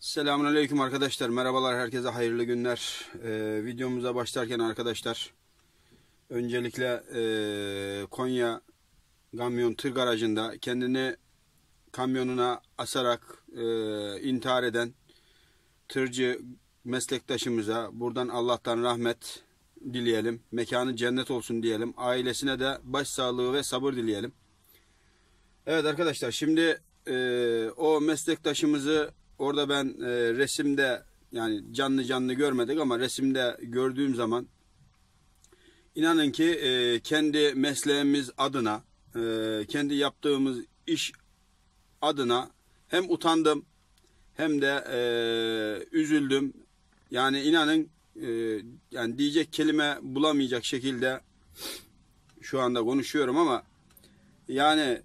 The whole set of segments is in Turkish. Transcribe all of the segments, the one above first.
Selamünaleyküm arkadaşlar. Merhabalar, herkese hayırlı günler. Videomuza başlarken arkadaşlar öncelikle Konya kamyon tır garajında kendini kamyonuna asarak intihar eden tırcı meslektaşımıza buradan Allah'tan rahmet dileyelim. Mekanı cennet olsun diyelim. Ailesine de başsağlığı ve sabır dileyelim. Evet arkadaşlar, şimdi o meslektaşımızı orada ben resimde, yani canlı görmedik ama resimde gördüğüm zaman inanın ki kendi mesleğimiz adına, kendi yaptığımız iş adına hem utandım hem de üzüldüm. Yani inanın yani diyecek kelime bulamayacak şekilde şu anda konuşuyorum ama yani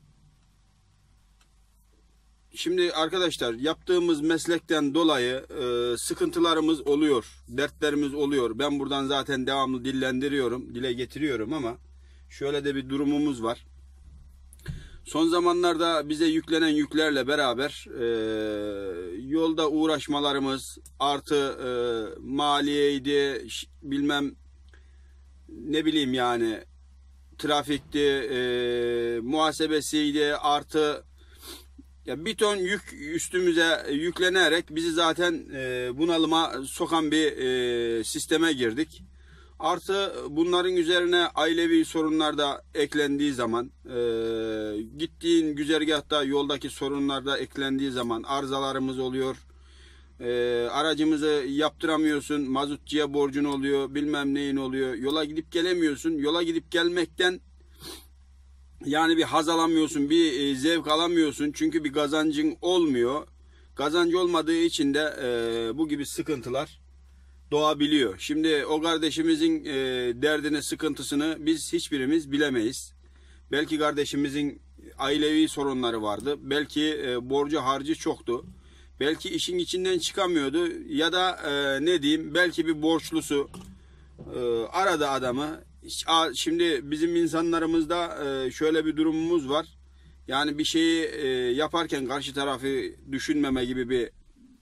şimdi arkadaşlar yaptığımız meslekten dolayı sıkıntılarımız oluyor, dertlerimiz oluyor. Ben buradan zaten devamlı dile getiriyorum ama şöyle de bir durumumuz var. Son zamanlarda bize yüklenen yüklerle beraber yolda uğraşmalarımız artı maliyeydi, bilmem ne bileyim yani trafikti, muhasebesiydi artı ya bir ton yük üstümüze yüklenerek bizi zaten bunalıma sokan bir sisteme girdik. Artı bunların üzerine ailevi sorunlar da eklendiği zaman, gittiğin güzergahta yoldaki sorunlar da eklendiği zaman arızalarımız oluyor. Aracımızı yaptıramıyorsun, mazotçuya borcun oluyor, bilmem neyin oluyor. Yola gidip gelemiyorsun. Yola gidip gelmekten yani bir haz alamıyorsun, bir zevk alamıyorsun. Çünkü bir kazancın olmuyor. Kazancı olmadığı için de bu gibi sıkıntılar doğabiliyor. Şimdi o kardeşimizin derdini, sıkıntısını biz hiçbirimiz bilemeyiz. Belki kardeşimizin ailevi sorunları vardı. Belki borcu harcı çoktu. Belki işin içinden çıkamıyordu. Ya da ne diyeyim, belki bir borçlusu aradı adamı. Şimdi bizim insanlarımızda şöyle bir durumumuz var. Yani bir şeyi yaparken karşı tarafı düşünmeme gibi bir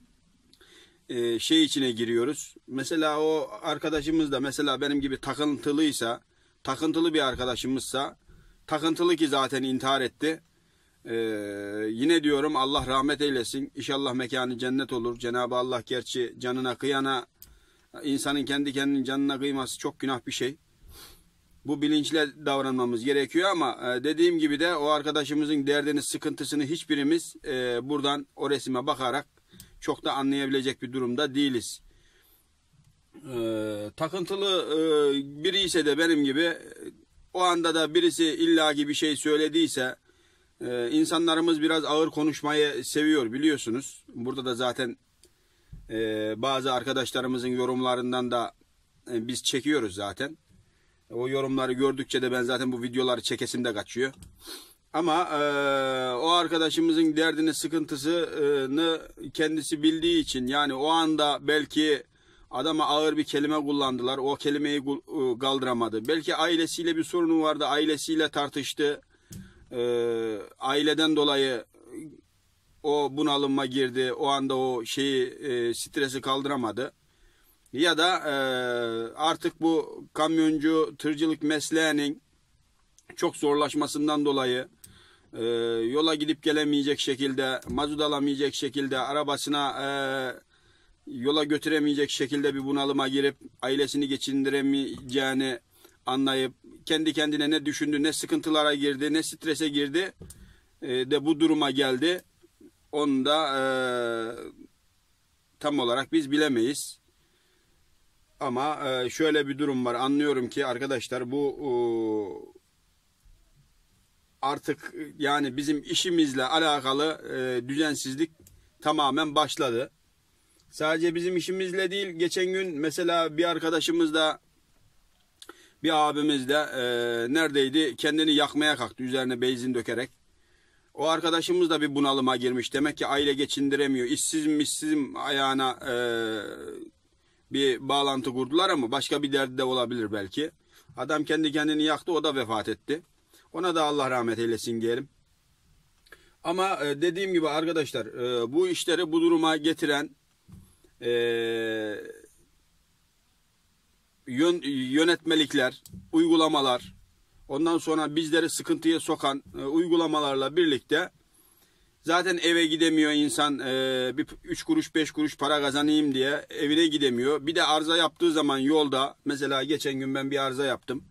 şey içine giriyoruz. Mesela o arkadaşımız da mesela benim gibi takıntılıysa, takıntılı bir arkadaşımızsa, takıntılı ki zaten intihar etti. Yine diyorum Allah rahmet eylesin. İnşallah mekanı cennet olur. Cenab-ı Allah, gerçi canına kıyana, insanın kendi kendinin canına kıyması çok günah bir şey. Bu bilinçle davranmamız gerekiyor ama dediğim gibi de o arkadaşımızın derdini, sıkıntısını hiçbirimiz buradan o resime bakarak çok da anlayabilecek bir durumda değiliz. Takıntılı biri ise de benim gibi o anda da birisi illaki bir şey söylediyse, insanlarımız biraz ağır konuşmayı seviyor biliyorsunuz. Burada da zaten bazı arkadaşlarımızın yorumlarından da biz çekiyoruz zaten. O yorumları gördükçe de ben zaten bu videoları çekesim de kaçıyor. Ama o arkadaşımızın derdini, sıkıntısını kendisi bildiği için, yani o anda belki adama ağır bir kelime kullandılar. O kelimeyi kaldıramadı. Belki ailesiyle bir sorunu vardı. Ailesiyle tartıştı. Aileden dolayı o bunalıma girdi. O anda o stresi kaldıramadı. Ya da artık bu kamyoncu, tırcılık mesleğinin çok zorlaşmasından dolayı yola gidip gelemeyecek şekilde, mazot alamayacak şekilde, arabasına yola götüremeyecek şekilde bir bunalıma girip ailesini geçindiremeyeceğini anlayıp kendi kendine ne düşündü, ne sıkıntılara girdi, ne strese girdi de bu duruma geldi. Onu da tam olarak biz bilemeyiz. Ama şöyle bir durum var. Anlıyorum ki arkadaşlar bu artık yani bizim işimizle alakalı düzensizlik tamamen başladı. Sadece bizim işimizle değil. Geçen gün mesela bir arkadaşımız da, bir abimiz de neredeydi? Kendini yakmaya kalktı üzerine benzin dökerek. O arkadaşımız da bir bunalıma girmiş. Demek ki aile geçindiremiyor. İşsizim ayağına bir bağlantı kurdular ama başka bir derdi de olabilir belki. Adam kendi kendini yaktı, o da vefat etti. Ona da Allah rahmet eylesin diyelim. Ama dediğim gibi arkadaşlar, bu işleri bu duruma getiren Yönetmelikler, uygulamalar, ondan sonra bizleri sıkıntıya sokan uygulamalarla birlikte zaten eve gidemiyor insan, bir 3 kuruş 5 kuruş para kazanayım diye evine gidemiyor. Bir de arıza yaptığı zaman yolda, mesela geçen gün ben bir arıza yaptım.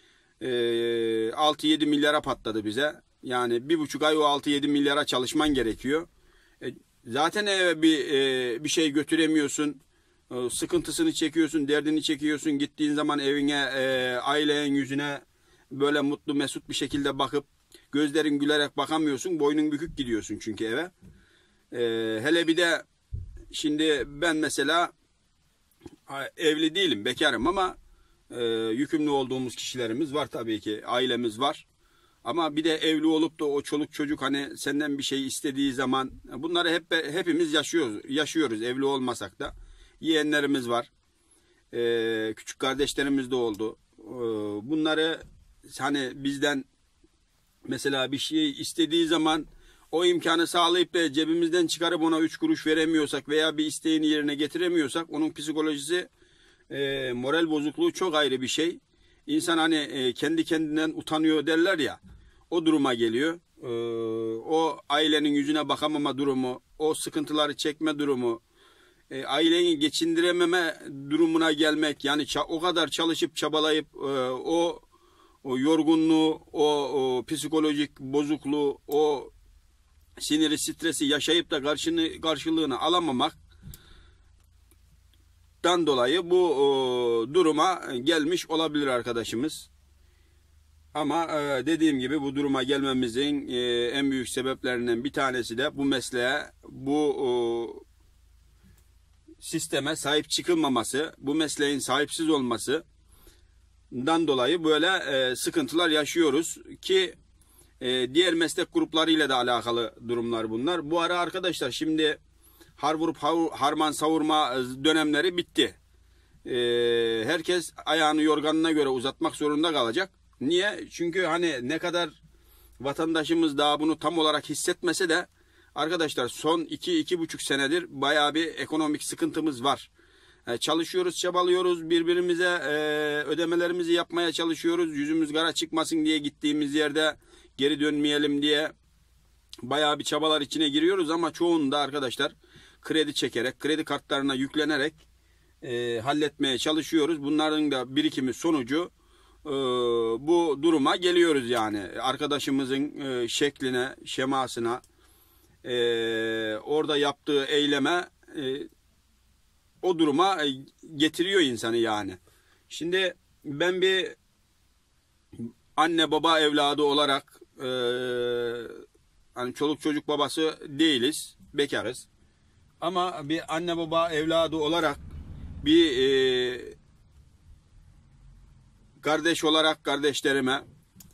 6-7 milyara patladı bize. Yani 1,5 ay o 6-7 milyara çalışman gerekiyor. Zaten eve bir şey götüremiyorsun. Sıkıntısını çekiyorsun, derdini çekiyorsun. Gittiğin zaman evine, ailenin yüzüne böyle mutlu mesut bir şekilde bakıp gözlerin gülerek bakamıyorsun. Boynun bükük gidiyorsun çünkü eve. Hele bir de şimdi ben mesela evli değilim, bekarım ama yükümlü olduğumuz kişilerimiz var tabii ki. Ailemiz var. Ama bir de evli olup da o çoluk çocuk hani senden bir şey istediği zaman, bunları hepimiz yaşıyoruz evli olmasak da. Yeğenlerimiz var. Küçük kardeşlerimiz de oldu. Bunları hani bizden mesela bir şey istediği zaman o imkanı sağlayıp da cebimizden çıkarıp ona 3 kuruş veremiyorsak veya bir isteğini yerine getiremiyorsak, onun psikolojisi, moral bozukluğu çok ayrı bir şey. İnsan hani kendi kendinden utanıyor derler ya, o duruma geliyor. O ailenin yüzüne bakamama durumu, o sıkıntıları çekme durumu, aileni geçindirememe durumuna gelmek, yani o kadar çalışıp çabalayıp o yorgunluğu, o psikolojik bozukluğu, o siniri, stresi yaşayıp da karşılığını alamamaktan dolayı bu duruma gelmiş olabilir arkadaşımız. Ama dediğim gibi bu duruma gelmemizin en büyük sebeplerinden bir tanesi de bu mesleğe, bu sisteme sahip çıkılmaması, bu mesleğin sahipsiz olmasından dolayı böyle sıkıntılar yaşıyoruz ki diğer meslek gruplarıyla da alakalı durumlar bunlar. Bu ara arkadaşlar şimdi har vurup harman savurma dönemleri bitti. Herkes ayağını yorganına göre uzatmak zorunda kalacak. Niye? Çünkü hani ne kadar vatandaşımız daha bunu tam olarak hissetmese de arkadaşlar son 2-2,5 senedir bayağı bir ekonomik sıkıntımız var. Çalışıyoruz, çabalıyoruz, birbirimize ödemelerimizi yapmaya çalışıyoruz. Yüzümüz kara çıkmasın diye, gittiğimiz yerde geri dönmeyelim diye bayağı bir çabalar içine giriyoruz ama çoğunda arkadaşlar kredi çekerek, kredi kartlarına yüklenerek halletmeye çalışıyoruz. Bunların da birikimi sonucu bu duruma geliyoruz yani. Arkadaşımızın şekline, şemasına, orada yaptığı eyleme o duruma getiriyor insanı yani. Şimdi ben bir anne baba evladı olarak, hani çoluk çocuk babası değiliz, bekarız. Ama bir anne baba evladı olarak, bir kardeş olarak kardeşlerime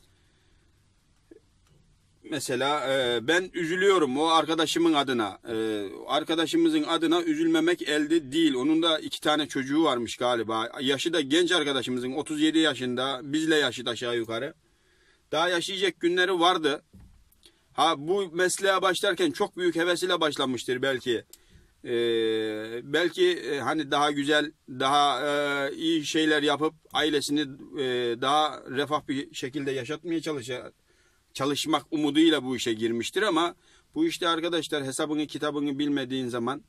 mesela ben üzülüyorum o arkadaşımın adına. Arkadaşımızın adına üzülmemek elde değil. Onun da 2 tane çocuğu varmış galiba. Yaşı da genç arkadaşımızın, 37 yaşında. Bizle yaşıt aşağı yukarı. Daha yaşayacak günleri vardı. Bu mesleğe başlarken çok büyük hevesiyle başlamıştır belki. Belki hani daha güzel, daha iyi şeyler yapıp ailesini daha refah bir şekilde yaşatmaya çalışmak umuduyla bu işe girmiştir ama bu işte arkadaşlar hesabını kitabını bilmediğin zaman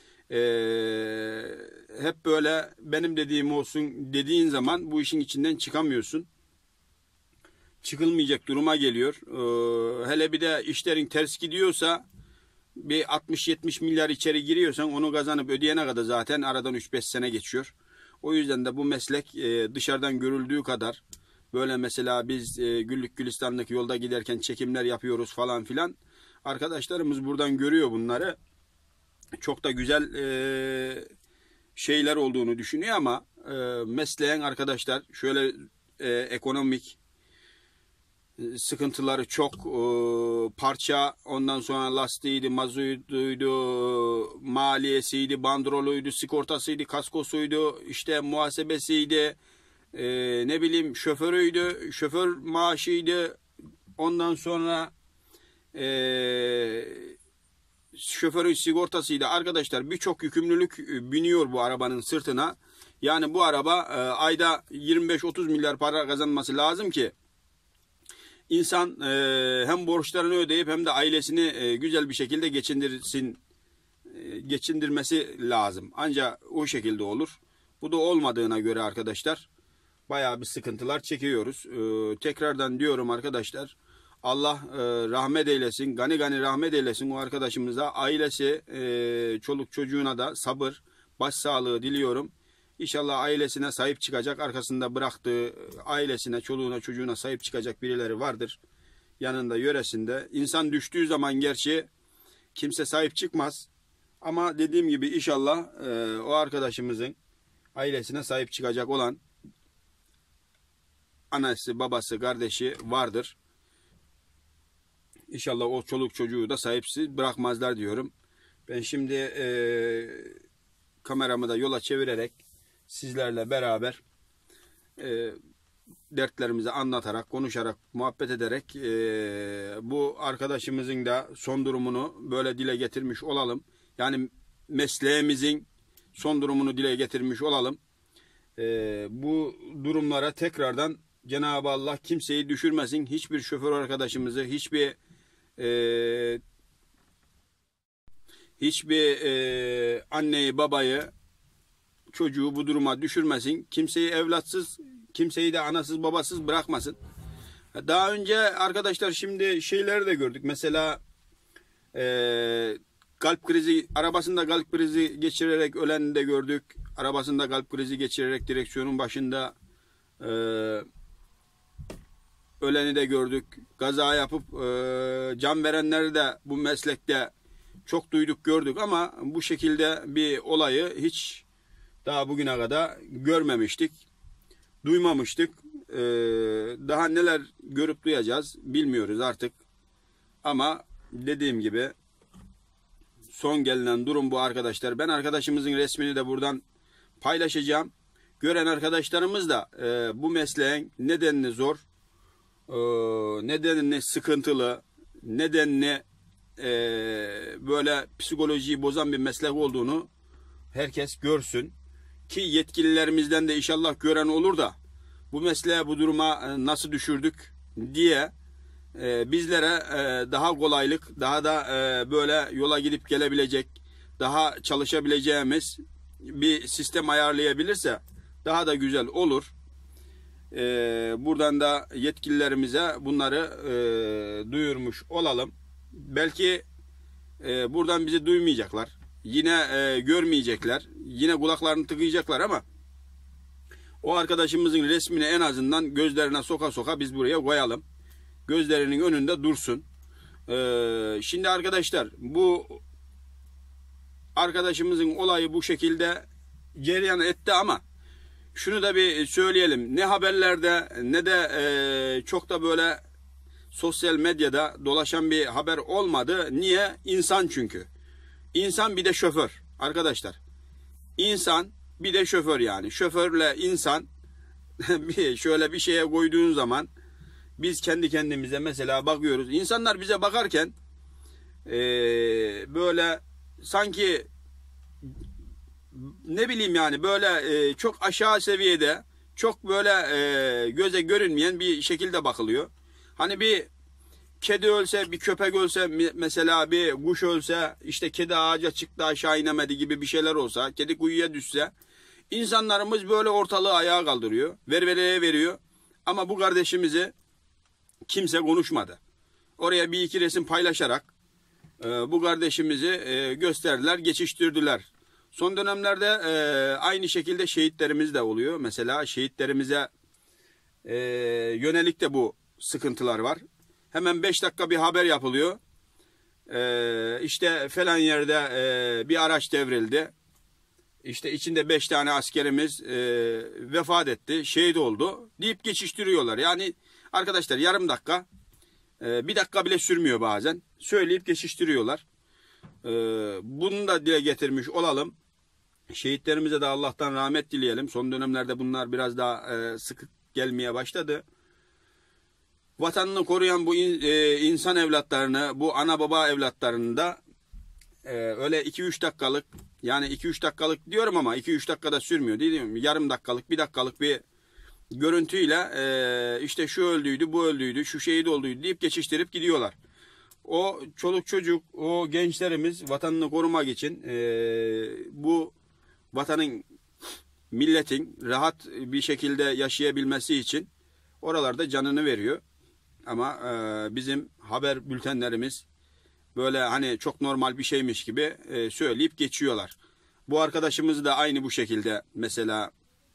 hep böyle benim dediğim olsun dediğin zaman bu işin içinden çıkamıyorsun. Çıkılmayacak duruma geliyor. Hele bir de işlerin ters gidiyorsa, bir 60-70 milyar içeri giriyorsan onu kazanıp ödeyene kadar zaten aradan 3-5 sene geçiyor. O yüzden de bu meslek dışarıdan görüldüğü kadar böyle, mesela biz güllük gülistanlık yolda giderken çekimler yapıyoruz falan filan. Arkadaşlarımız buradan görüyor bunları. Çok da güzel şeyler olduğunu düşünüyor ama mesleğin arkadaşlar şöyle ekonomik sıkıntıları çok. Parça, ondan sonra lastiğiydi, mazotuydu, maliyesiydi, bandroluydu, sigortasıydı, kaskosuydu, işte muhasebesiydi, ne bileyim şoförüydü, şoför maaşıydı, ondan sonra şoförün sigortasıyla arkadaşlar birçok yükümlülük biniyor bu arabanın sırtına. Yani bu araba ayda 25-30 milyar para kazanması lazım ki insan hem borçlarını ödeyip hem de ailesini güzel bir şekilde geçindirmesi lazım. Ancak o şekilde olur. Bu da olmadığına göre arkadaşlar bayağı bir sıkıntılar çekiyoruz. Tekrardan diyorum arkadaşlar, Allah rahmet eylesin, gani gani rahmet eylesin o arkadaşımıza, ailesi, çoluk çocuğuna da sabır, başsağlığı diliyorum. İnşallah ailesine sahip çıkacak, arkasında bıraktığı ailesine, çoluğuna, çocuğuna sahip çıkacak birileri vardır. Yanında, yöresinde. İnsan düştüğü zaman gerçi kimse sahip çıkmaz. Ama dediğim gibi inşallah o arkadaşımızın ailesine sahip çıkacak olan annesi, babası, kardeşi vardır. İnşallah o çoluk çocuğu da sahipsiz bırakmazlar diyorum. Ben şimdi kameramı da yola çevirerek sizlerle beraber dertlerimizi anlatarak, konuşarak, muhabbet ederek bu arkadaşımızın da son durumunu böyle dile getirmiş olalım. Yani mesleğimizin son durumunu dile getirmiş olalım. Bu durumlara tekrardan Cenab-ı Allah kimseyi düşürmesin. Hiçbir şoför arkadaşımızı, hiçbir anneyi, babayı, çocuğu bu duruma düşürmesin. Kimseyi evlatsız, kimseyi de anasız, babasız bırakmasın. Daha önce arkadaşlar şimdi şeyleri de gördük. Mesela kalp krizi, arabasında kalp krizi geçirerek öleni de gördük. Arabasında kalp krizi geçirerek direksiyonun başında öleni de gördük. Kaza yapıp can verenleri de bu meslekte çok duyduk, gördük ama bu şekilde bir olayı hiç daha bugüne kadar görmemiştik, duymamıştık. Daha neler görüp duyacağız bilmiyoruz artık. Ama dediğim gibi son gelinen durum bu arkadaşlar. Ben arkadaşımızın resmini de buradan paylaşacağım. Gören arkadaşlarımız da bu mesleğin nedenini zor, nedenini sıkıntılı, nedenini böyle psikolojiyi bozan bir meslek olduğunu herkes görsün. Ki yetkililerimizden de inşallah gören olur da bu mesleğe, bu duruma nasıl düşürdük diye bizlere daha kolaylık, daha da böyle yola gidip gelebilecek, daha çalışabileceğimiz bir sistem ayarlayabilirse daha da güzel olur. Buradan da yetkililerimize bunları duyurmuş olalım. Belki buradan bizi duymayacaklar. Yine görmeyecekler. Yine kulaklarını tıkayacaklar ama o arkadaşımızın resmini en azından gözlerine soka soka biz buraya koyalım. Gözlerinin önünde dursun. Şimdi arkadaşlar bu arkadaşımızın olayı bu şekilde cereyan etti ama şunu da bir söyleyelim. Ne haberlerde ne de çok da böyle sosyal medyada dolaşan bir haber olmadı. Niye? İnsan çünkü. İnsan bir de şoför arkadaşlar. İnsan bir de şoför yani. Şoförle insan şöyle bir şeye koyduğun zaman biz kendi kendimize mesela bakıyoruz. İnsanlar bize bakarken böyle sanki ne bileyim yani böyle çok aşağı seviyede, çok böyle göze görünmeyen bir şekilde bakılıyor. Hani bir kedi ölse, bir köpek ölse, mesela bir kuş ölse, işte kedi ağaca çıktı aşağı inemedi gibi bir şeyler olsa, kedi kuyuya düşse, insanlarımız böyle ortalığı ayağa kaldırıyor, verveleye veriyor. Ama bu kardeşimizi kimse konuşmadı. Oraya bir iki resim paylaşarak bu kardeşimizi gösterdiler, geçiştirdiler. Son dönemlerde aynı şekilde şehitlerimiz de oluyor. Mesela şehitlerimize yönelik de bu sıkıntılar var. Hemen 5 dakika bir haber yapılıyor. İşte falan yerde bir araç devrildi. İşte içinde 5 tane askerimiz vefat etti, şehit oldu deyip geçiştiriyorlar. Yani arkadaşlar yarım dakika, bir dakika bile sürmüyor bazen. Söyleyip geçiştiriyorlar. Bunu da dile getirmiş olalım. Şehitlerimize de Allah'tan rahmet dileyelim. Son dönemlerde bunlar biraz daha sıkı gelmeye başladı. Vatanını koruyan bu insan evlatlarını, bu ana baba evlatlarını da öyle 2-3 dakikalık, yani 2-3 dakikalık diyorum ama 2-3 dakikada sürmüyor değil mi? Yarım dakikalık, 1 dakikalık bir görüntüyle işte şu öldüydü, bu öldüydü, şu şehit olduydu deyip geçiştirip gidiyorlar. O çoluk çocuk, o gençlerimiz vatanını korumak için bu vatanın, milletin rahat bir şekilde yaşayabilmesi için oralarda canını veriyor. Ama bizim haber bültenlerimiz böyle hani çok normal bir şeymiş gibi söyleyip geçiyorlar. Bu arkadaşımız da aynı bu şekilde mesela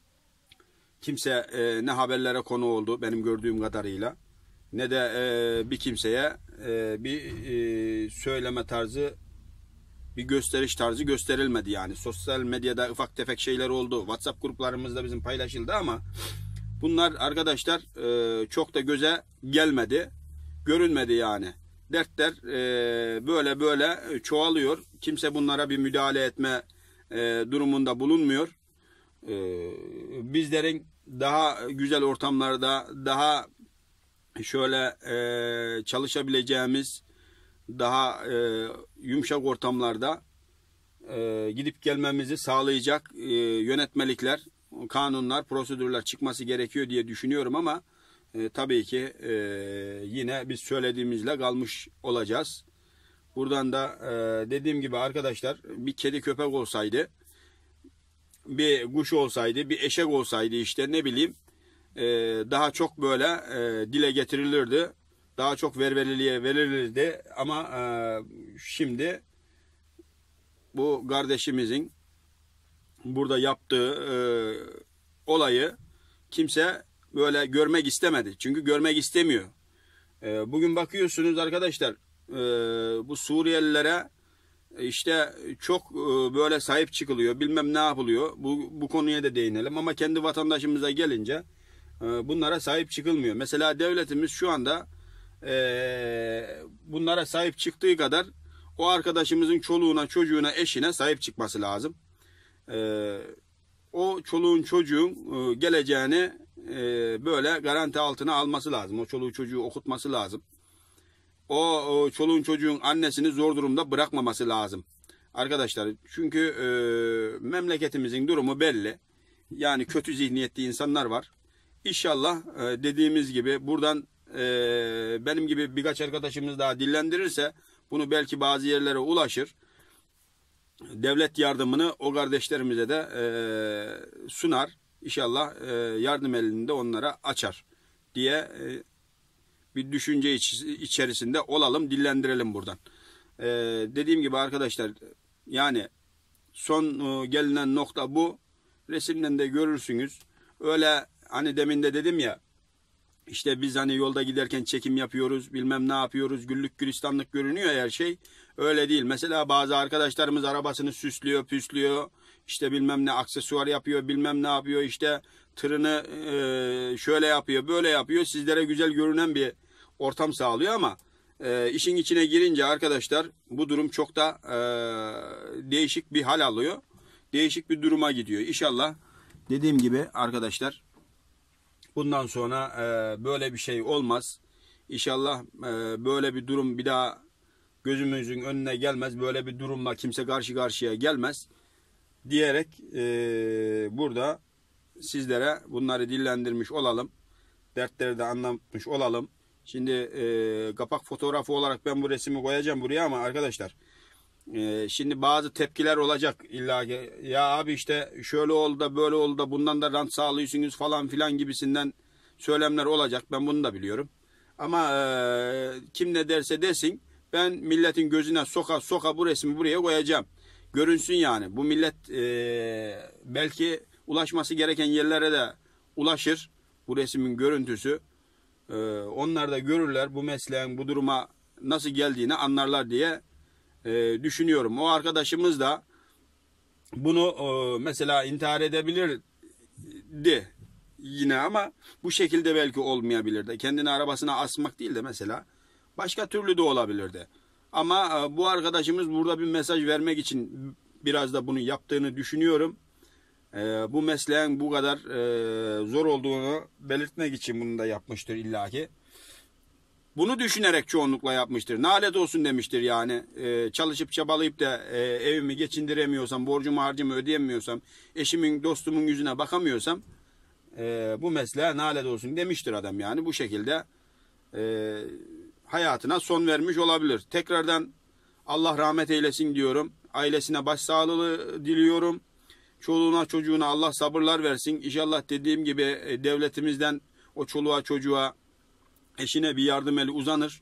kimse ne haberlere konu oldu benim gördüğüm kadarıyla, ne de bir kimseye bir söyleme tarzı, bir gösteriş tarzı gösterilmedi yani. Sosyal medyada ufak tefek şeyler oldu. WhatsApp gruplarımızda bizim paylaşıldı ama bunlar arkadaşlar çok da göze gelmedi. Görünmedi yani. Dertler böyle böyle çoğalıyor. Kimse bunlara bir müdahale etme durumunda bulunmuyor. Bizlerin daha güzel ortamlarda, daha şöyle çalışabileceğimiz, daha yumuşak ortamlarda gidip gelmemizi sağlayacak yönetmelikler, kanunlar, prosedürler çıkması gerekiyor diye düşünüyorum ama tabii ki yine biz söylediğimizle kalmış olacağız. Buradan da dediğim gibi arkadaşlar, bir kedi köpek olsaydı, bir kuş olsaydı, bir eşek olsaydı, işte ne bileyim, daha çok böyle dile getirilirdi. Daha çok verveliliğe verilirdi ama şimdi bu kardeşimizin burada yaptığı olayı kimse böyle görmek istemedi. Çünkü görmek istemiyor. Bugün bakıyorsunuz arkadaşlar, bu Suriyelilere işte çok böyle sahip çıkılıyor. Bilmem ne yapılıyor. Bu konuya da değinelim ama kendi vatandaşımıza gelince bunlara sahip çıkılmıyor. Mesela devletimiz şu anda bunlara sahip çıktığı kadar o arkadaşımızın çoluğuna, çocuğuna, eşine sahip çıkması lazım. O çoluğun, çocuğun geleceğini böyle garanti altına alması lazım. O çoluğu, çocuğu okutması lazım. O çoluğun, çocuğun annesini zor durumda bırakmaması lazım. Arkadaşlar, çünkü memleketimizin durumu belli. Yani kötü zihniyetli insanlar var. İnşallah dediğimiz gibi buradan benim gibi birkaç arkadaşımız daha dillendirirse bunu belki bazı yerlere ulaşır. Devlet yardımını o kardeşlerimize de sunar. İnşallah yardım elini de onlara açar diye bir düşünce içerisinde olalım, dillendirelim buradan. Dediğim gibi arkadaşlar, yani son gelinen nokta bu. Resimden de görürsünüz. Öyle hani demin de dedim ya, işte biz hani yolda giderken çekim yapıyoruz, bilmem ne yapıyoruz, güllük gülistanlık görünüyor her şey. Öyle değil. Mesela bazı arkadaşlarımız arabasını süslüyor, püslüyor, işte bilmem ne aksesuar yapıyor, bilmem ne yapıyor, işte tırını şöyle yapıyor, böyle yapıyor. Sizlere güzel görünen bir ortam sağlıyor ama işin içine girince arkadaşlar bu durum çok da değişik bir hal alıyor. Değişik bir duruma gidiyor. İnşallah dediğim gibi arkadaşlar, bundan sonra böyle bir şey olmaz. İnşallah böyle bir durum bir daha gözümüzün önüne gelmez. Böyle bir durumla kimse karşı karşıya gelmez diyerek burada sizlere bunları dillendirmiş olalım. Dertleri de anlatmış olalım. Şimdi kapak fotoğrafı olarak ben bu resmi koyacağım buraya ama arkadaşlar, şimdi bazı tepkiler olacak illa ki, ya abi işte şöyle oldu da böyle oldu da bundan da rant sağlıyorsunuz falan filan gibisinden söylemler olacak. Ben bunu da biliyorum. Ama kim ne derse desin, ben milletin gözüne soka soka bu resmi buraya koyacağım. Görünsün yani. Bu millet belki ulaşması gereken yerlere de ulaşır. Bu resmin görüntüsü. Onlar da görürler, bu mesleğin bu duruma nasıl geldiğini anlarlar diye düşünüyorum. O arkadaşımız da bunu mesela intihar edebilirdi yine ama bu şekilde belki olmayabilirdi. Kendini arabasına asmak değil de mesela başka türlü de olabilirdi. Ama bu arkadaşımız burada bir mesaj vermek için biraz da bunu yaptığını düşünüyorum. Bu mesleğin bu kadar zor olduğunu belirtmek için bunu da yapmıştır illaki. Bunu düşünerek çoğunlukla yapmıştır. Nalet olsun demiştir yani. Çalışıp çabalayıp da evimi geçindiremiyorsam, borcumu harcımı ödeyemiyorsam, eşimin, dostumun yüzüne bakamıyorsam bu mesleğe nalet olsun demiştir adam yani. Bu şekilde hayatına son vermiş olabilir. Tekrardan Allah rahmet eylesin diyorum. Ailesine başsağlığı diliyorum. Çoluğuna çocuğuna Allah sabırlar versin. İnşallah dediğim gibi devletimizden o çoluğa çocuğa, eşine bir yardım eli uzanır.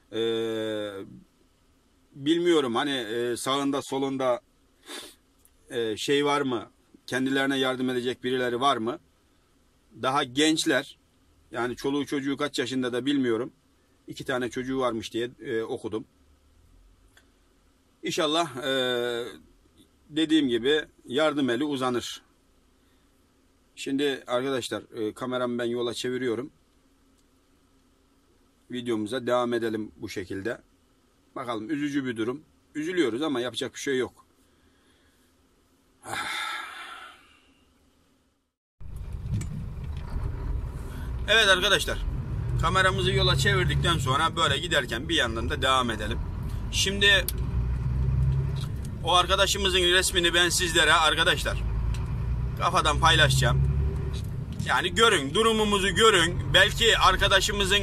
Bilmiyorum hani sağında solunda şey var mı? Kendilerine yardım edecek birileri var mı? Daha gençler. Yani çoluğu çocuğu kaç yaşında da bilmiyorum. 2 tane çocuğu varmış diye okudum. İnşallah dediğim gibi yardım eli uzanır. Şimdi arkadaşlar kameramı ben yola çeviriyorum. Videomuza devam edelim bu şekilde. Bakalım, üzücü bir durum. Üzülüyoruz ama yapacak bir şey yok. Evet arkadaşlar. Kameramızı yola çevirdikten sonra böyle giderken bir yandan da devam edelim. Şimdi o arkadaşımızın resmini ben sizlere arkadaşlar kafadan paylaşacağım. Yani görün, durumumuzu görün. Belki arkadaşımızın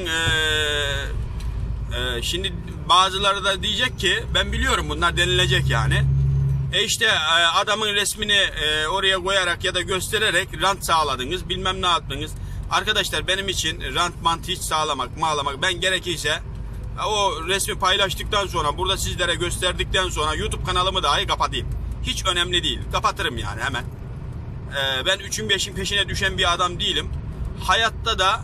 şimdi bazıları da diyecek ki ben biliyorum, bunlar denilecek yani. İşte adamın resmini oraya koyarak ya da göstererek rant sağladınız, bilmem ne yaptınız. Arkadaşlar benim için rant mantı hiç sağlamak, ben gerekirse o resmi paylaştıktan sonra, burada sizlere gösterdikten sonra YouTube kanalımı dahi kapatayım. Hiç önemli değil. Kapatırım yani hemen. Ben 3'ün 5'in peşine düşen bir adam değilim. Hayatta da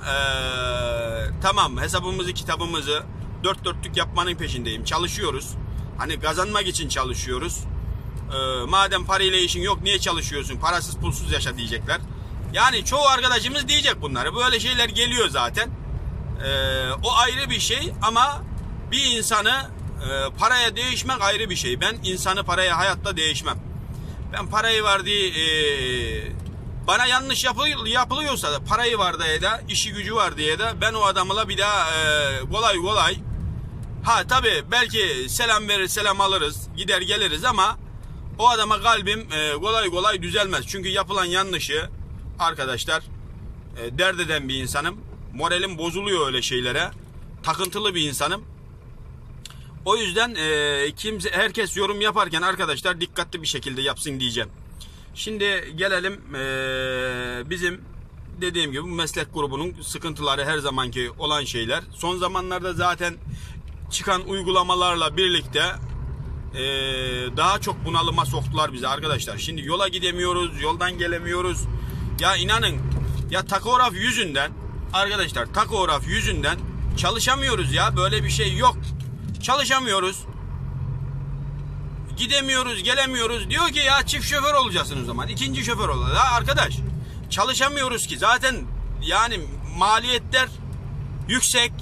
tamam, hesabımızı kitabımızı dört dörtlük yapmanın peşindeyim. Çalışıyoruz. Hani kazanmak için çalışıyoruz. Madem parayla işin yok niye çalışıyorsun? Parasız pulsuz yaşa diyecekler. Yani çoğu arkadaşımız diyecek bunları. Böyle şeyler geliyor zaten. O ayrı bir şey ama bir insanı paraya değişmek ayrı bir şey. Ben insanı paraya hayatta değişmem. Ben parayı var diye bana yanlış yapılıyorsa da, parayı var diye de, işi gücü var diye de ben o adamla bir daha kolay tabi belki selam verir selam alırız, gider geliriz ama o adama kalbim kolay düzelmez. Çünkü yapılan yanlışı arkadaşlar dert eden bir insanım. Moralim bozuluyor öyle şeylere. Takıntılı bir insanım. O yüzden herkes yorum yaparken arkadaşlar dikkatli bir şekilde yapsın diyeceğim. Şimdi gelelim bizim dediğim gibi bu meslek grubunun sıkıntıları her zamanki olan şeyler. Son zamanlarda zaten çıkan uygulamalarla birlikte daha çok bunalıma soktular bizi arkadaşlar. Şimdi yola gidemiyoruz, yoldan gelemiyoruz. Ya inanın ya takograf yüzünden arkadaşlar, takograf yüzünden çalışamıyoruz ya, böyle bir şey yok. Çalışamıyoruz. Gidemiyoruz, gelemiyoruz. Diyor ki ya çift şoför olacaksın o zaman. 2. şoför ol. Ya arkadaş çalışamıyoruz ki. Zaten yani maliyetler yüksek.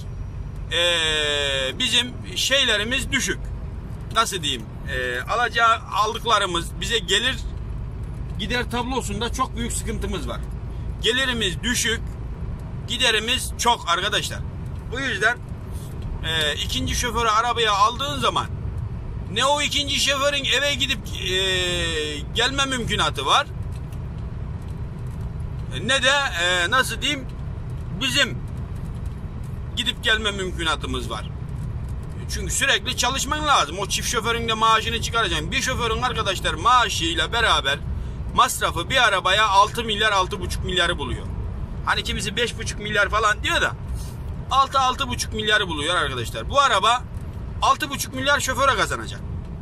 Bizim şeylerimiz düşük. Nasıl diyeyim? Aldıklarımız bize gelir gider tablosunda çok büyük sıkıntımız var. Gelirimiz düşük. Giderimiz çok arkadaşlar. Bu yüzden 2. şoförü arabaya aldığın zaman ne o 2. şoförün eve gidip gelme mümkünatı var, ne de nasıl diyeyim bizim gidip gelme mümkünatımız var. Çünkü sürekli çalışman lazım. O çift şoförün de maaşını çıkaracaksın. Bir şoförün arkadaşlar maaşıyla beraber masrafı bir arabaya 6 milyar 6,5 milyarı buluyor. Hani kimisi 5,5 milyar falan diyor da 6,5 milyarı buluyor arkadaşlar. Bu araba 6,5 milyar şoföre kazanacak.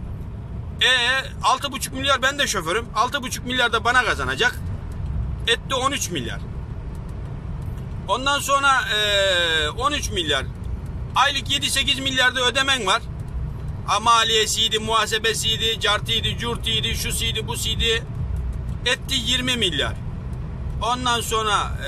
6,5 milyar ben de şoförüm. 6,5 milyar da bana kazanacak. Etti 13 milyar. Ondan sonra 13 milyar. Aylık 7-8 milyarda ödemen var. Maliyesiydi, muhasebesiydi, cartıydı, curtiydi, şusiydi, busiydi. Etti 20 milyar. Ondan sonra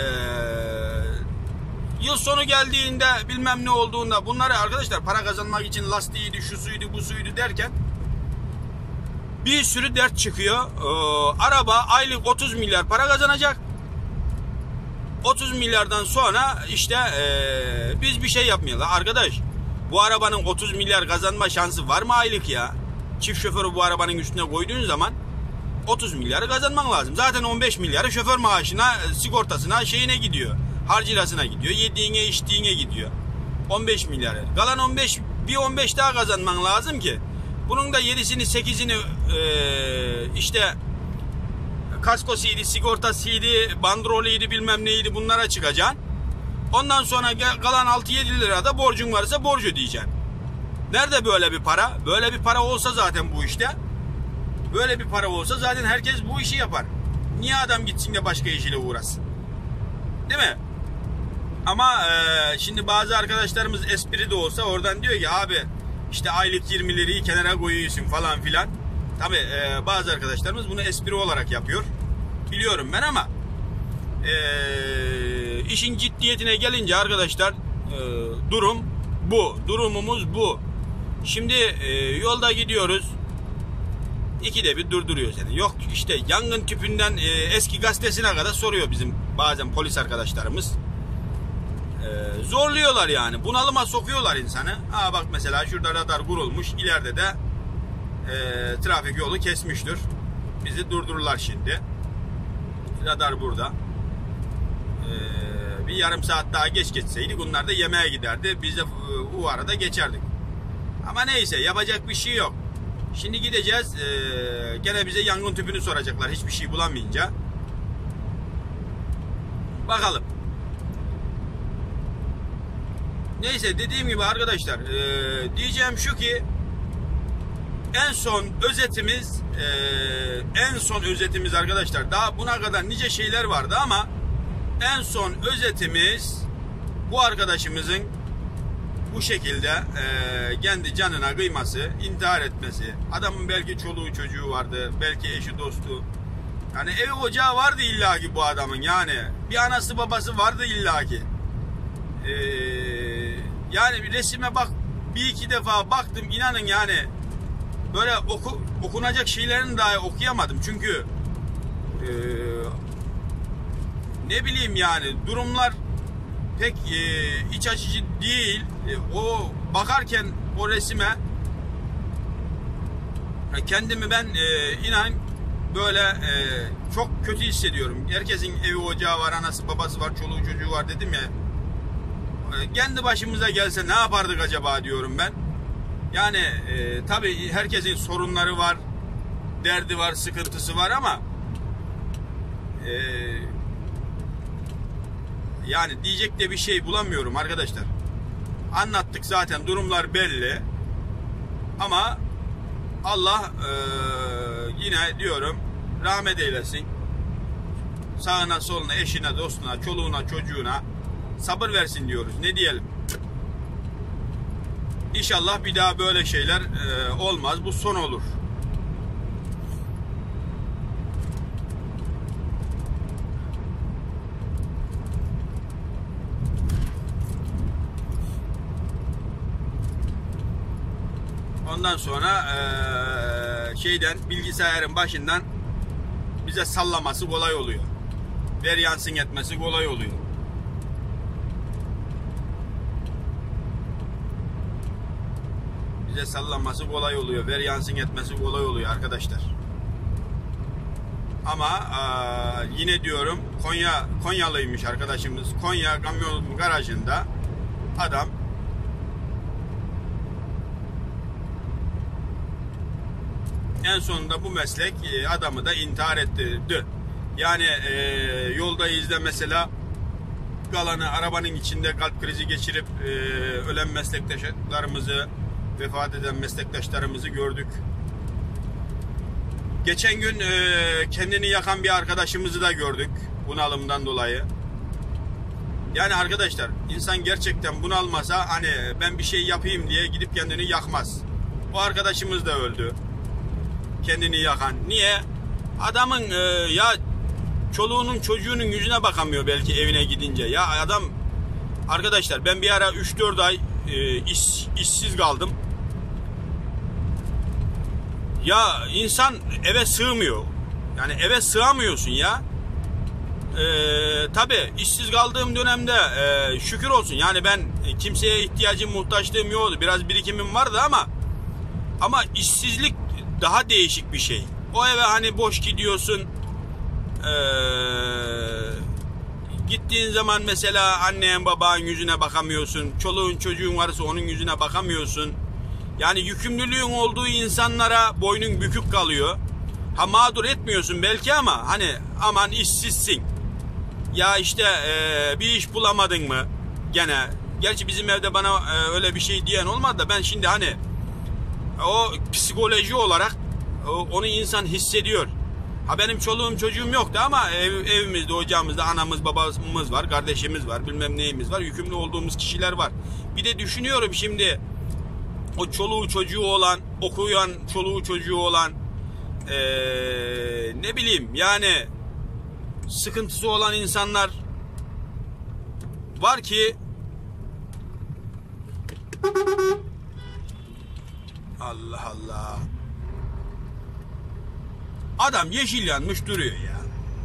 yıl sonu geldiğinde bilmem ne olduğunda bunları arkadaşlar para kazanmak için lastiğiydi, şusuydu, busuydu derken bir sürü dert çıkıyor. Araba aylık 30 milyar para kazanacak. 30 milyardan sonra işte biz bir şey yapmayalım. Arkadaş, bu arabanın 30 milyar kazanma şansı var mı aylık ya? Çift şoförü bu arabanın üstüne koyduğun zaman 30 milyarı kazanman lazım. Zaten 15 milyarı şoför maaşına, sigortasına, şeyine gidiyor. Harcırasına gidiyor. Yediğine, içtiğine gidiyor. 15 milyarı. Kalan 15 daha kazanman lazım ki bunun da 7'sini 8'ini işte kaskosuydu, sigortasıydı, bandrolüydü, bilmem neydi, bunlara çıkacaksın. Ondan sonra kalan 6-7 lira da borcun varsa borç ödeyeceksin. Nerede böyle bir para? Böyle bir para olsa zaten bu işte. Böyle bir para olsa zaten herkes bu işi yapar. Niye adam gitsin de başka işiyle uğraşsın? Değil mi? Ama şimdi bazı arkadaşlarımız espri de olsa oradan diyor ki abi işte aylık 20 lirayı kenara koyuyorsun falan filan. Tabi bazı arkadaşlarımız bunu espri olarak yapıyor. Biliyorum ben ama işin ciddiyetine gelince arkadaşlar durum bu. Durumumuz bu. Şimdi yolda gidiyoruz. İkide bir durduruyor seni. Yok işte yangın tüpünden eski gazetesine kadar soruyor bizim bazen polis arkadaşlarımız. Zorluyorlar yani. Bunalıma sokuyorlar insanı. Ha bak mesela şurada radar kurulmuş. İleride de trafik yolu kesmiştir. Bizi durdururlar şimdi. Radar burada. Bir yarım saat daha geç geçseydik bunlar da yemeğe giderdi. Biz de o arada geçerdik. Ama neyse yapacak bir şey yok. Şimdi gideceğiz. Gene bize yangın tüpünü soracaklar hiçbir şey bulamayınca. Bakalım. Neyse dediğim gibi arkadaşlar diyeceğim şu ki en son özetimiz arkadaşlar, daha buna kadar nice şeyler vardı ama en son özetimiz bu arkadaşımızın bu şekilde kendi canına kıyması, intihar etmesi. Adamın belki çoluğu çocuğu vardı, belki eşi dostu, yani evi ocağı vardı illaki bu adamın, yani bir anası babası vardı illaki. Yani bir resime bak, bir iki defa baktım, inanın yani böyle okunacak şeylerini dahi okuyamadım çünkü ne bileyim yani durumlar pek iç açıcı değil. O bakarken o resime kendimi ben inan böyle çok kötü hissediyorum. Herkesin evi ocağı var, anası babası var, çoluğu çocuğu var dedim ya. Kendi başımıza gelse ne yapardık acaba diyorum ben. Yani tabii herkesin sorunları var, derdi var, sıkıntısı var ama yani diyecek de bir şey bulamıyorum arkadaşlar. Anlattık zaten, durumlar belli. Ama Allah yine diyorum rahmet eylesin. Sağına soluna, eşine, dostuna, çoluğuna, çocuğuna sabır versin diyoruz. Ne diyelim? İnşallah bir daha böyle şeyler olmaz. Bu son olur. Ondan sonra bilgisayarın başından bize sallaması kolay oluyor. Veryansın etmesi kolay oluyor. Bize sallanması kolay oluyor. Veryansın etmesi kolay oluyor arkadaşlar. Ama yine diyorum Konyalıymış arkadaşımız. Konya kamyon garajında adam en sonunda bu meslek adamı da intihar ettirdi. Yani yoldayız da mesela kalanı arabanın içinde kalp krizi geçirip ölen meslektaşlarımızı, vefat eden meslektaşlarımızı gördük. Geçen gün kendini yakan bir arkadaşımızı da gördük bunalımdan dolayı. Yani arkadaşlar insan gerçekten bunalmasa hani ben bir şey yapayım diye gidip kendini yakmaz. O arkadaşımız da öldü. Kendini yakan. Niye? Adamın ya çoluğunun çocuğunun yüzüne bakamıyor belki evine gidince. Ya adam arkadaşlar ben bir ara 3-4 ay işsiz kaldım. Ya insan eve sığmıyor. Yani eve sığamıyorsun ya. Tabii işsiz kaldığım dönemde şükür olsun. Yani ben kimseye ihtiyacım, muhtaçlığım yoktu. Biraz birikimim vardı ama işsizlik daha değişik bir şey. O eve hani boş gidiyorsun. Gittiğin zaman mesela annen babanın yüzüne bakamıyorsun. Çoluğun çocuğun varsa onun yüzüne bakamıyorsun. Yani yükümlülüğün olduğu insanlara boynun bükük kalıyor. Ha mağdur etmiyorsun belki ama hani aman işsizsin. Ya işte bir iş bulamadın mı gene. Gerçi bizim evde bana öyle bir şey diyen olmadı da ben şimdi hani o psikoloji olarak onu insan hissediyor. Ha benim çoluğum çocuğum yoktu ama evimizde, ocağımızda anamız, babamız var, kardeşimiz var, bilmem neyimiz var. Yükümlü olduğumuz kişiler var. Bir de düşünüyorum şimdi o çoluğu çocuğu olan, okuyan çoluğu çocuğu olan ne bileyim yani sıkıntısı olan insanlar var ki Allah Allah. Adam yeşil yanmış duruyor ya.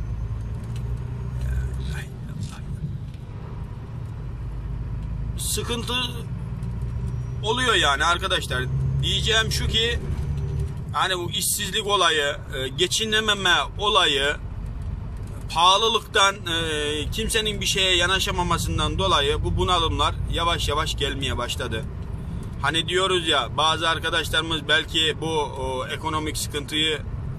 Sıkıntı oluyor yani arkadaşlar. Diyeceğim şu ki hani bu işsizlik olayı, geçinememe olayı, pahalılıktan kimsenin bir şeye yanaşamamasından dolayı bu bunalımlar yavaş yavaş gelmeye başladı. Hani diyoruz ya bazı arkadaşlarımız belki bu ekonomik sıkıntıyı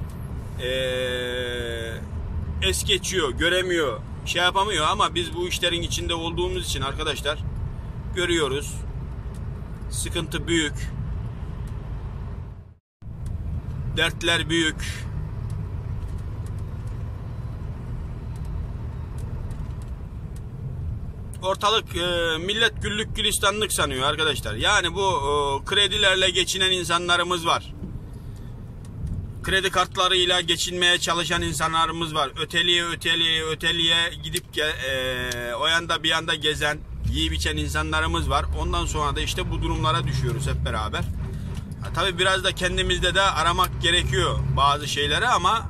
es geçiyor, göremiyor, şey yapamıyor ama biz bu işlerin içinde olduğumuz için arkadaşlar görüyoruz. Sıkıntı büyük. Dertler büyük. Ortalık millet güllük gülistanlık sanıyor arkadaşlar. Yani bu kredilerle geçinen insanlarımız var. Kredi kartlarıyla geçinmeye çalışan insanlarımız var. Öteliğe gidip o yanda bir yanda gezen, yiyip içen insanlarımız var. Ondan sonra da işte bu durumlara düşüyoruz hep beraber. Tabii biraz da kendimizde de aramak gerekiyor bazı şeyleri ama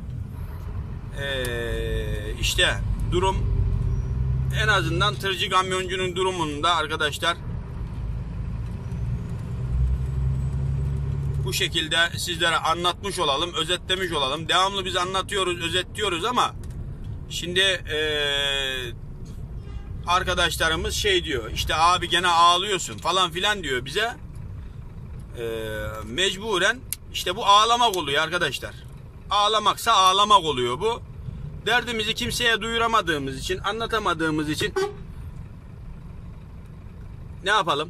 işte durum en azından tırcı kamyoncunun durumunda arkadaşlar bu şekilde sizlere anlatmış olalım, özetlemiş olalım. Devamlı biz anlatıyoruz, özetliyoruz ama şimdi arkadaşlarımız şey diyor, işte abi gene ağlıyorsun falan filan diyor bize. Mecburen işte bu ağlamak oluyor arkadaşlar. Ağlamaksa ağlamak oluyor bu. Derdimizi kimseye duyuramadığımız için, anlatamadığımız için ne yapalım?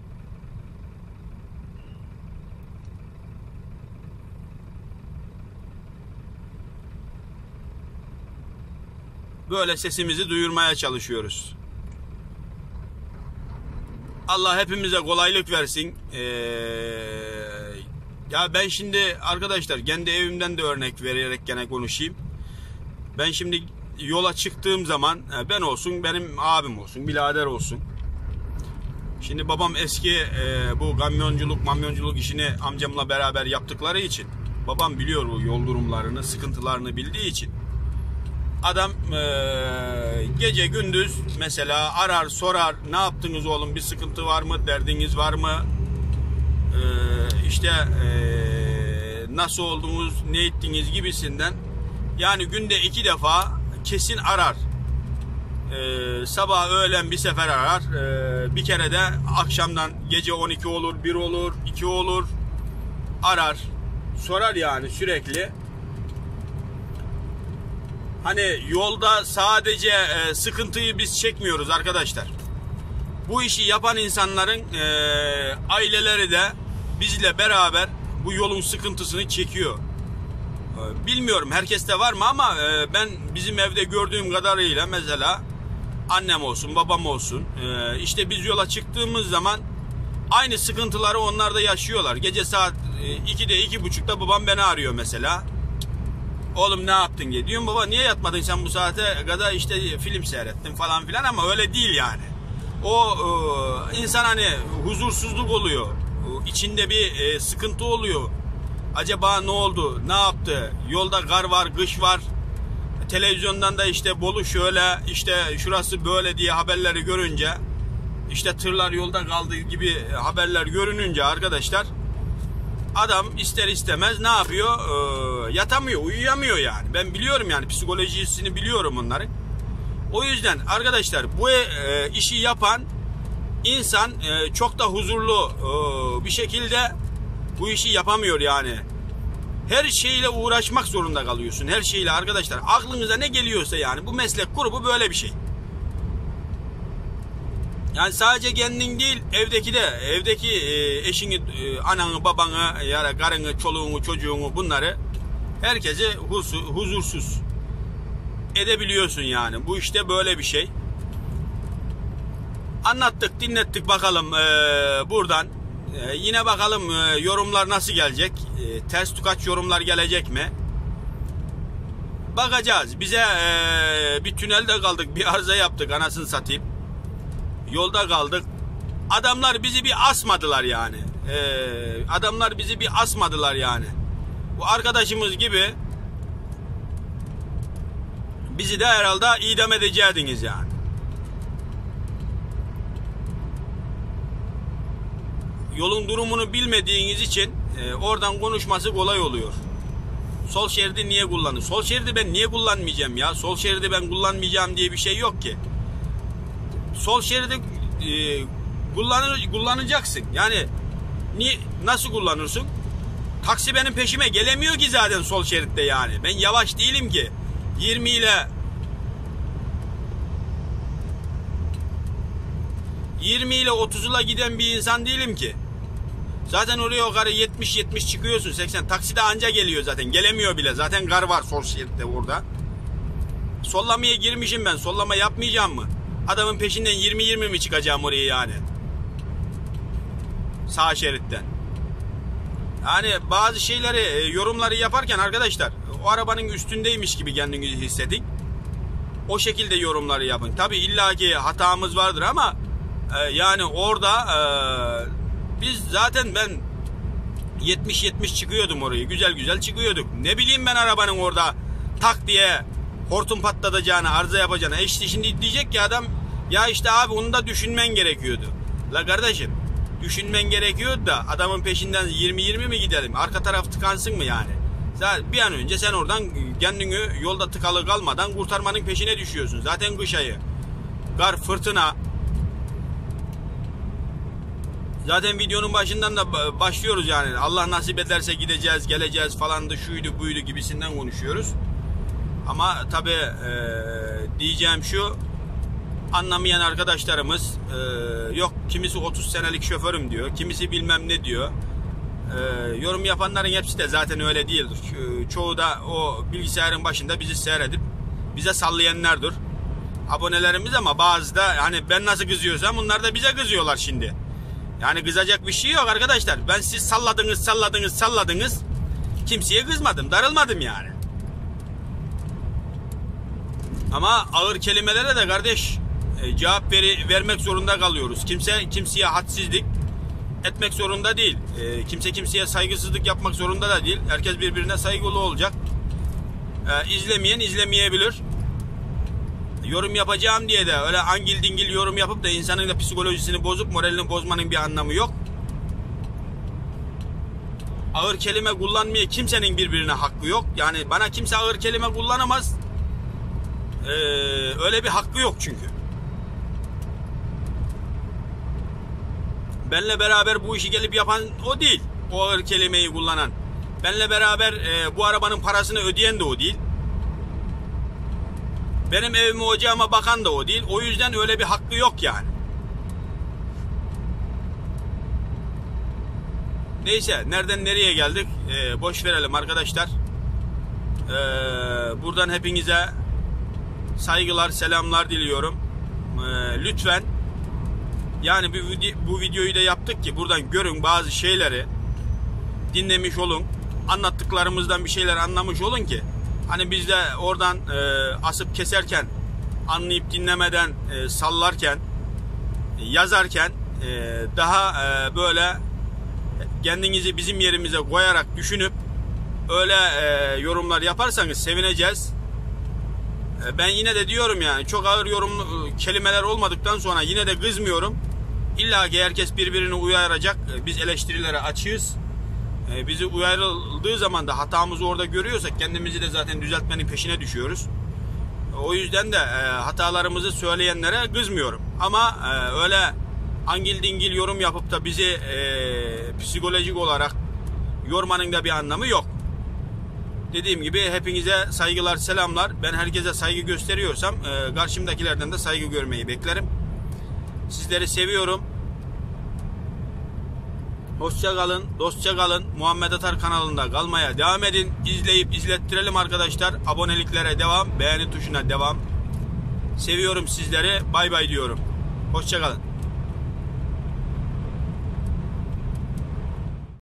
Böyle sesimizi duyurmaya çalışıyoruz. Allah hepimize kolaylık versin. Ya ben şimdi arkadaşlar kendi evimden de örnek vererek gene konuşayım. Ben şimdi yola çıktığım zaman ben olsun, benim abim olsun, birader olsun. Şimdi babam eski bu kamyonculuk işini amcamla beraber yaptıkları için babam biliyor bu yol durumlarını, sıkıntılarını bildiği için. Adam gece gündüz mesela arar sorar, ne yaptınız oğlum, bir sıkıntı var mı, derdiniz var mı, işte nasıl oldunuz, ne ettiniz gibisinden. Yani günde 2 defa kesin arar. Sabah öğlen bir sefer arar, bir kere de akşamdan gece 12 olur, 1 olur, 2 olur, arar sorar yani sürekli. Hani yolda sadece sıkıntıyı biz çekmiyoruz arkadaşlar. Bu işi yapan insanların aileleri de bizle beraber bu yolun sıkıntısını çekiyor. Bilmiyorum herkeste var mı ama ben bizim evde gördüğüm kadarıyla mesela annem olsun, babam olsun, işte biz yola çıktığımız zaman aynı sıkıntıları onlar da yaşıyorlar. Gece saat 2'de 2.30'da babam beni arıyor mesela. Oğlum ne yaptın diye. Diyorum baba niye yatmadın sen bu saate kadar, işte film seyrettim falan filan, ama öyle değil yani. O insan hani huzursuzluk oluyor. İçinde bir sıkıntı oluyor. Acaba ne oldu? Ne yaptı? Yolda kar var, kış var. televizyondan da işte Bolu şöyle, işte şurası böyle diye haberleri görünce, işte tırlar yolda kaldığı gibi haberler görününce arkadaşlar, adam ister istemez ne yapıyor? Yatamıyor, uyuyamıyor yani. Ben biliyorum yani, psikolojisini biliyorum onların. O yüzden arkadaşlar bu işi yapan insan çok da huzurlu bir şekilde bu işi yapamıyor yani. Her şeyle uğraşmak zorunda kalıyorsun. Her şeyle arkadaşlar. Aklınıza ne geliyorsa yani. Bu meslek grubu böyle bir şey. Yani sadece kendin değil, evdeki eşini, ananı, babanı, ya karını, çoluğunu, çocuğunu, bunları herkese huzursuz edebiliyorsun yani. Bu işte böyle bir şey. Anlattık, dinlettik bakalım buradan. Yine bakalım yorumlar nasıl gelecek? Ters tukaç yorumlar gelecek mi? Bakacağız. Bize bir tünelde kaldık, bir arıza yaptık, anasını satayım. Yolda kaldık. Adamlar bizi bir asmadılar yani. Adamlar bizi bir asmadılar yani. Bu arkadaşımız gibi bizi de herhalde idam edeceydiniz yani. Yolun durumunu bilmediğiniz için oradan konuşması kolay oluyor. Sol şeridi niye kullanır? Sol şeridi ben niye kullanmayacağım ya? Sol şeridi ben kullanmayacağım diye bir şey yok ki. Sol şeridi kullanacaksın. Yani nasıl kullanırsın? Taksi benim peşime gelemiyor ki zaten sol şeritte yani. Ben yavaş değilim ki. 20 ile 30 ile giden bir insan değilim ki. Zaten oraya o karı 70 çıkıyorsun, 80. Takside anca geliyor zaten. Gelemiyor bile. Zaten kar var sol şeritte orada. Sollamaya girmişim ben. Sollama yapmayacağım mı? Adamın peşinden 20 mi çıkacağım oraya yani? Sağ şeritten. Yani bazı şeyleri, yorumları yaparken arkadaşlar, o arabanın üstündeymiş gibi kendinizi hissedin. O şekilde yorumları yapın. Tabi illaki hatamız vardır ama yani orada biz zaten ben 70 çıkıyordum orayı. Güzel çıkıyorduk. Ne bileyim ben arabanın orada tak diye hortum patlatacağını, arıza yapacağını. İşte şimdi diyecek ki adam, ya işte abi onu da düşünmen gerekiyordu. La kardeşim, düşünmen gerekiyordu da adamın peşinden 20 mi gidelim? Arka taraf tıkansın mı yani? Zaten bir an önce sen oradan kendini yolda tıkalı kalmadan kurtarmanın peşine düşüyorsun. Zaten kış ayı. Kar, fırtına. Zaten videonun başından da başlıyoruz yani. Allah nasip ederse gideceğiz, geleceğiz falandı, şuydu, buydu gibisinden konuşuyoruz. Ama tabii diyeceğim şu, anlamayan arkadaşlarımız yok kimisi 30 senelik şoförüm diyor, kimisi bilmem ne diyor. Yorum yapanların hepsi de zaten öyle değildir. Çoğu da o bilgisayarın başında bizi seyredip bize sallayanlardır. Abonelerimiz, ama bazı da hani ben nasıl kızıyorsam onlar da bize kızıyorlar şimdi. Yani kızacak bir şey yok arkadaşlar. Ben siz salladınız. Kimseye kızmadım, darılmadım yani. Ama ağır kelimelere de kardeş cevap vermek zorunda kalıyoruz. Kimse kimseye hadsizlik etmek zorunda değil. Kimse kimseye saygısızlık yapmak zorunda da değil. Herkes birbirine saygılı olacak. İzlemeyen izlemeyebilir. Yorum yapacağım diye de öyle angil dingil yorum yapıp da insanın da psikolojisini bozup moralini bozmanın bir anlamı yok. Ağır kelime kullanmaya kimsenin birbirine hakkı yok. Yani bana kimse ağır kelime kullanamaz. Öyle bir hakkı yok çünkü. Benle beraber bu işi gelip yapan o değil. O ağır kelimeyi kullanan. Benle beraber bu arabanın parasını ödeyen de o değil. Benim evime, ocağıma bakan da o değil. O yüzden öyle bir hakkı yok yani. Neyse, nereden nereye geldik? Boş verelim arkadaşlar. Buradan hepinize saygılar, selamlar diliyorum. Lütfen, yani bu videoyu da yaptık ki buradan görün, bazı şeyleri dinlemiş olun. Anlattıklarımızdan bir şeyler anlamış olun ki hani biz de oradan asıp keserken, anlayıp dinlemeden sallarken, yazarken daha böyle kendinizi bizim yerimize koyarak düşünüp öyle yorumlar yaparsanız sevineceğiz. ben yine de diyorum yani, çok ağır yorum kelimeler olmadıktan sonra yine de kızmıyorum. İlla ki herkes birbirini uyaracak. Biz eleştirilere açığız. Bizi uyarıldığı zaman da hatamızı orada görüyorsak kendimizi de zaten düzeltmenin peşine düşüyoruz. O yüzden de hatalarımızı söyleyenlere kızmıyorum. Ama öyle angil dingil yorum yapıp da bizi psikolojik olarak yormanın da bir anlamı yok. Dediğim gibi hepinize saygılar, selamlar. Ben herkese saygı gösteriyorsam karşımdakilerden de saygı görmeyi beklerim. Sizleri seviyorum. Hoşça kalın, dostça kalın. Muhammed Atar kanalında kalmaya devam edin. İzleyip izlettirelim arkadaşlar. Aboneliklere devam, beğeni tuşuna devam. Seviyorum sizleri. Bay bay diyorum. Hoşça kalın.